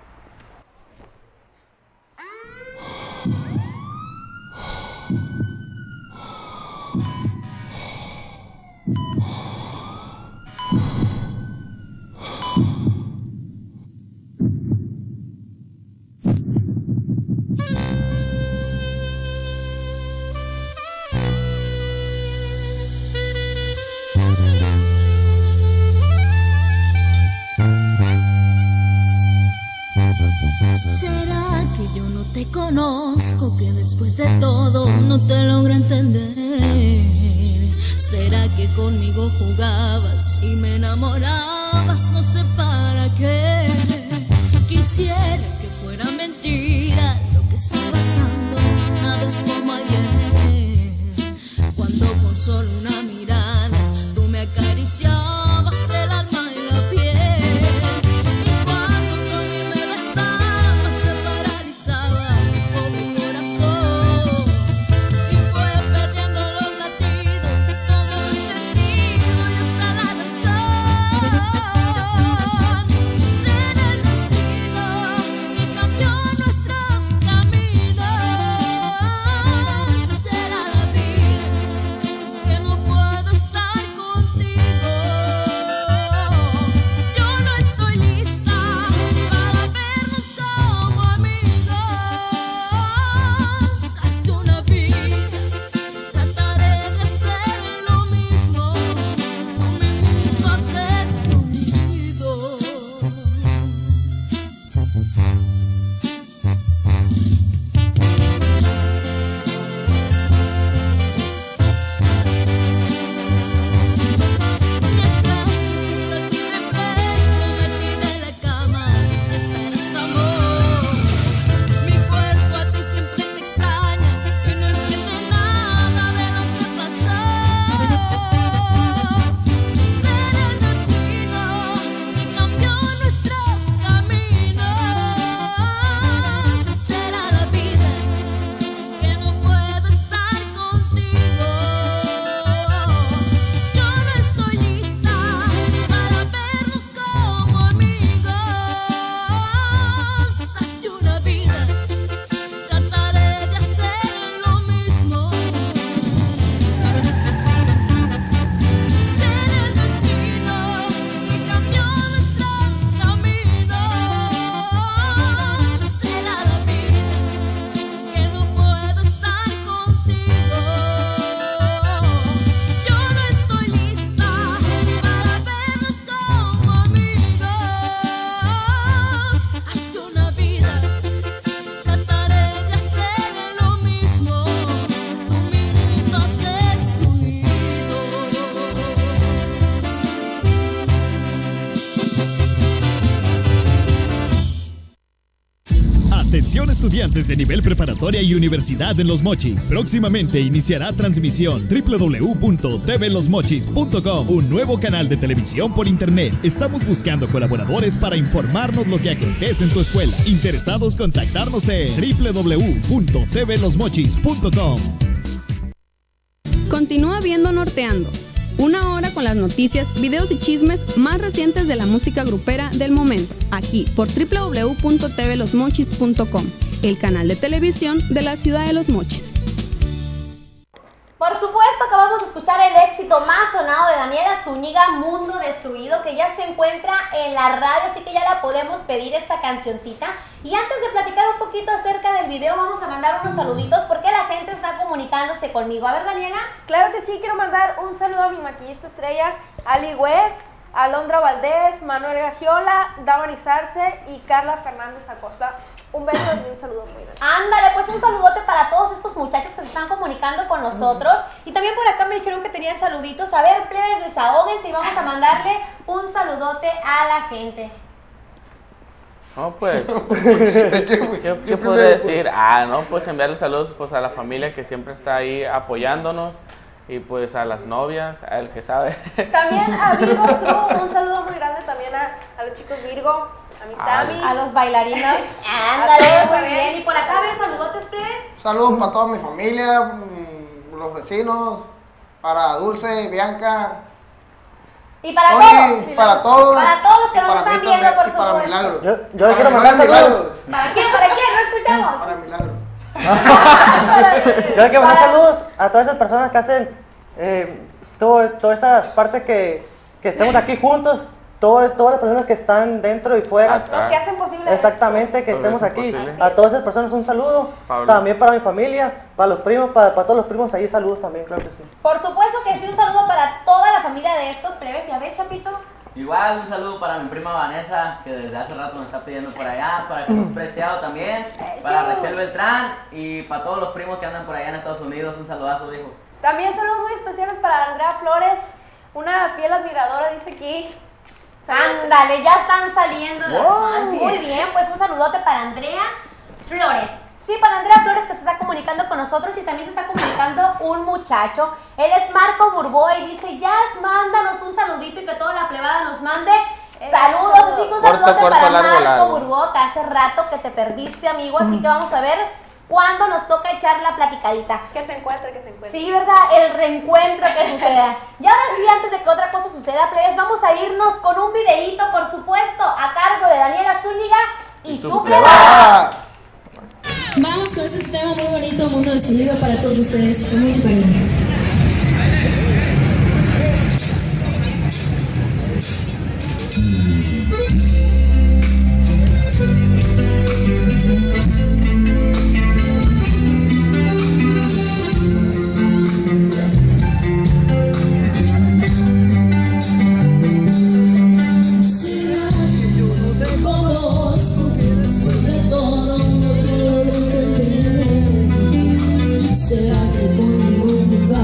¿Será que yo no te conozco? Que después de todo no te logro entender. ¿Será que conmigo jugabas y me enamorabas? No sé para qué. Quisiera que fuera mentira lo que está pasando. Nada es como ayer, cuando con solo una mirada tú me acariciabas el alma y la piel. Será la vida que no puede estudiantes de nivel preparatoria y universidad en Los Mochis. Próximamente iniciará transmisión doble u doble u doble u punto t v los mochis punto com, un nuevo canal de televisión por internet. Estamos buscando colaboradores para informarnos lo que acontece en tu escuela. Interesados, contactarnos en doble u doble u doble u punto t v los mochis punto com. Continúa viendo Norteando. Una hora con las noticias, videos y chismes más recientes de la música grupera del momento. Aquí por doble u doble u doble u punto t v los mochis punto com, el canal de televisión de la ciudad de Los Mochis. Por supuesto, acabamos de escuchar el éxito más sonado de Daniela Zúñiga, Mundo Destruido, que ya se encuentra en la radio, así que ya la podemos pedir esta cancioncita. Y antes de platicar un poquito acerca del video, vamos a mandar unos saluditos porque la gente está comunicándose conmigo. A ver, Daniela. Claro que sí, quiero mandar un saludo a mi maquillista estrella, Ali West, Alondra Valdés, Manuel Gagiola, Damaris Arce y Carla Fernández Acosta. Un beso y un saludo muy grande. Ándale, pues un saludote para todos estos muchachos que se están comunicando con nosotros. Y también por acá me dijeron que tenían saluditos. A ver, plebes, desahóguense y vamos a mandarle un saludote a la gente. No, pues, ¿qué, qué puedo decir? Ah, no, pues enviarle saludos pues, a la familia que siempre está ahí apoyándonos. Y pues a las novias, a el que sabe. También a Virgo Stru, un saludo muy grande también a, a los chicos Virgo, a mi Sammy. A los bailarinos. Ándale, muy bien. Y por acá ven saludotes, plebes. Saludos para toda mi familia, los vecinos, para Dulce, Bianca. Y para Oye, todos. Para todos. Para todos los que y nos para están mí viendo, también, por y para supuesto. Milagros. Yo, yo le quiero mandar saludos. ¿Para quién? ¿Para quién? No escuchamos. Para Milagros. Yo le quiero mandar saludos a todas esas personas que hacen eh, todo, todas esas partes que, que estemos aquí juntos, todo, todas las personas que están dentro y fuera. Los que hacen posible Exactamente, esto. que estemos Todo aquí. posible. A todas esas personas un saludo. Pablo. También para mi familia, para los primos, para, para todos los primos ahí saludos también, claro que sí. Por supuesto que sí, un saludo para toda la familia de estos plebes. Y a ver, Chapito. Igual un saludo para mi prima Vanessa, que desde hace rato me está pidiendo por allá, para Jesús Preciado también, para Rachel Beltrán y para todos los primos que andan por allá en Estados Unidos, un saludazo, viejo. También saludos muy especiales para Andrea Flores, una fiel admiradora, dice aquí. Saludos. Ándale, ya están saliendo las Wow. fans. Muy bien, pues un saludote para Andrea Flores. Sí, para Andrea Flores que se está comunicando con nosotros y también se está comunicando un muchacho. Él es Marco Burboa y dice, Jazz, mándanos un saludito y que toda la plebada nos mande Eh, saludos. saludo. Así que un Corto, saludote corto, para largo, Marco largo. Burboa, que hace rato que te perdiste, amigo. Así que vamos a ver cuándo nos toca echar la platicadita. Que se encuentre, que se encuentre. Sí, ¿verdad? El reencuentro que suceda. Y ahora sí, antes de que otra cosa suceda, plebes, vamos a irnos con un videíto, por supuesto, a cargo de Daniela Zúñiga y, Y su su plebada. plebada. Vamos con este tema muy bonito, Mundo Destruido, para todos ustedes, con mucho cariño. ¿Será que conmigo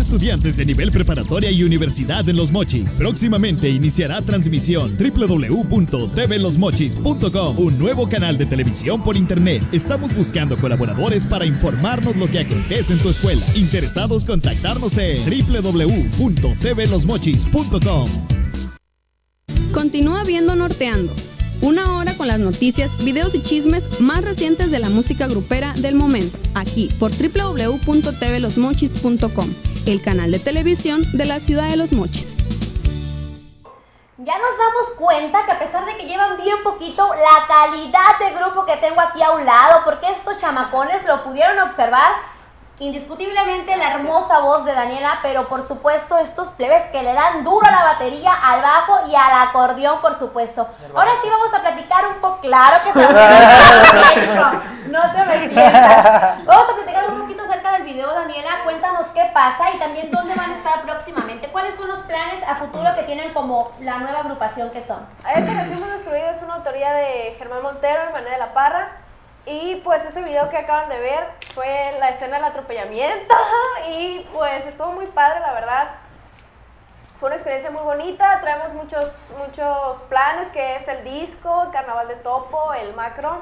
estudiantes de nivel preparatoria y universidad en Los Mochis. Próximamente iniciará transmisión doble u doble u doble u punto t v los mochis punto com, un nuevo canal de televisión por internet. Estamos buscando colaboradores para informarnos lo que acontece en tu escuela. Interesados, contactarnos en doble u doble u doble u punto t v los mochis punto com. Continúa viendo Norteando. Una hora con las noticias, videos y chismes más recientes de la música grupera del momento, aquí por doble u doble u doble u punto t v los mochis punto com, el canal de televisión de la ciudad de Los Mochis. Ya nos damos cuenta que a pesar de que llevan bien poquito, la calidad de grupo que tengo aquí a un lado, porque estos chamacones lo pudieron observar, indiscutiblemente la hermosa voz de Daniela, pero por supuesto estos plebes que le dan duro a la batería, al bajo y al acordeón, por supuesto. Ahora sí vamos a platicar un poco, claro que también, no te me sientas. Vamos a platicar un poquito acerca del video, Daniela, cuéntanos qué pasa y también dónde van a estar próximamente. ¿Cuáles son los planes a futuro que tienen como la nueva agrupación que son? Esta canción de nuestro video es una autoría de Germán Montero, Hermana de la Parra. Y pues ese video que acaban de ver fue la escena del atropellamiento y pues estuvo muy padre, la verdad. Fue una experiencia muy bonita, traemos muchos, muchos planes, que es el disco, Carnaval de Topo, el macro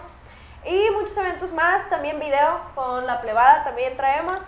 y muchos eventos más, también video con la plebada también traemos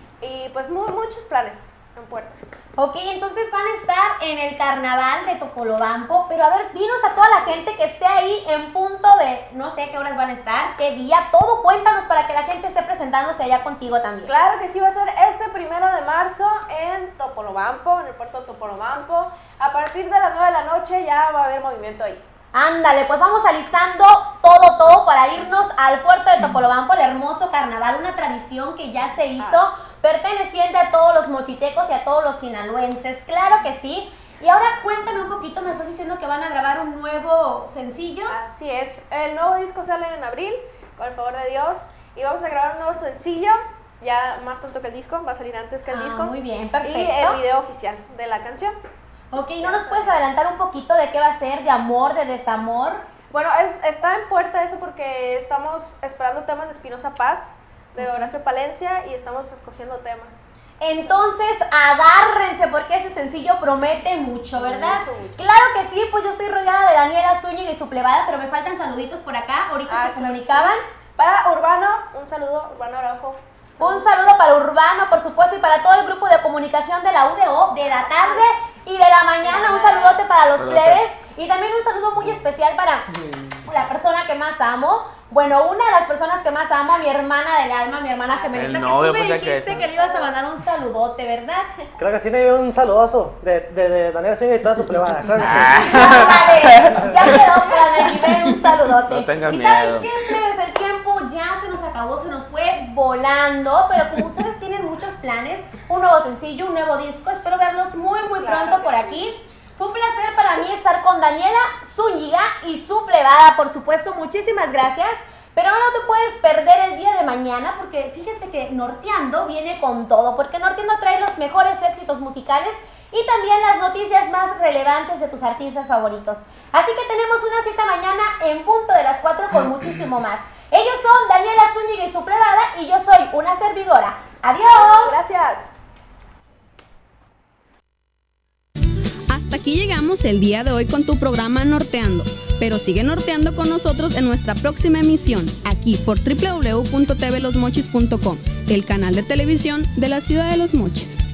y pues muy, muchos planes en puerta. Ok, entonces van a estar en el carnaval de Topolobampo, pero a ver, dinos a toda la gente que esté ahí en punto de, no sé qué horas van a estar, qué día, todo cuéntanos para que la gente esté presentándose allá contigo también. Claro que sí, va a ser este primero de marzo en Topolobampo, en el puerto de Topolobampo. A partir de las nueve de la noche ya va a haber movimiento ahí. Ándale, pues vamos alistando todo, todo para irnos al puerto de Topolobampo, el hermoso carnaval, una tradición que ya se hizo, ah, perteneciente a todos los mochitecos y a todos los sinaloenses, claro que sí. Y ahora cuéntame un poquito, me estás diciendo que van a grabar un nuevo sencillo. Así es, el nuevo disco sale en abril, con el favor de Dios, y vamos a grabar un nuevo sencillo, ya más pronto que el disco, va a salir antes que el ah, disco. Muy bien, perfecto. Y el video oficial de la canción. Ok, ¿no nos puedes adelantar un poquito de qué va a ser, de amor, de desamor? Bueno, es, está en puerta eso porque estamos esperando temas de Espinosa Paz, de Horacio Palencia, y estamos escogiendo tema. Entonces, agárrense porque ese sencillo promete mucho, ¿verdad? Mucho, mucho. Claro que sí, pues yo estoy rodeada de Daniela Zúñiga y su plebada, pero me faltan saluditos por acá, ahorita ah, se comunicaban. Sí. Para Urbano, un saludo, Urbano Araujo. Un saludo para Urbano, por supuesto, y para todo el grupo de comunicación de la U D O, de la tarde y de la mañana. Un saludote para los plebes y también un saludo muy especial para la persona que más amo. Bueno, una de las personas que más amo, mi hermana del alma, mi hermana gemelita, que tú me dijiste que, que le ibas a mandar un saludote, ¿verdad? Creo que sí le dio un saludazo de, de, de Daniela Zúñiga y toda su plebada, claro que sí. Ah, vale, ya quedó para Daniel un saludote. No tengan ¿Y miedo. saben qué, plebes? El tiempo ya se nos acabó, se nos fue volando, pero como ustedes tienen muchos planes, un nuevo sencillo, un nuevo disco, espero verlos muy, muy claro pronto por sí. aquí. Fue un placer para mí estar con Daniela Zúñiga y su plebada, por supuesto, muchísimas gracias. Pero no te puedes perder el día de mañana porque fíjense que Norteando viene con todo, porque Norteando trae los mejores éxitos musicales y también las noticias más relevantes de tus artistas favoritos. Así que tenemos una cita mañana en punto de las cuatro con muchísimo más. Ellos son Daniela Zúñiga y su plebada y yo soy una servidora. ¡Adiós! Gracias. Hasta aquí llegamos el día de hoy con tu programa Norteando, pero sigue norteando con nosotros en nuestra próxima emisión, aquí por doble u doble u doble u punto t v los mochis punto com, el canal de televisión de la ciudad de Los Mochis.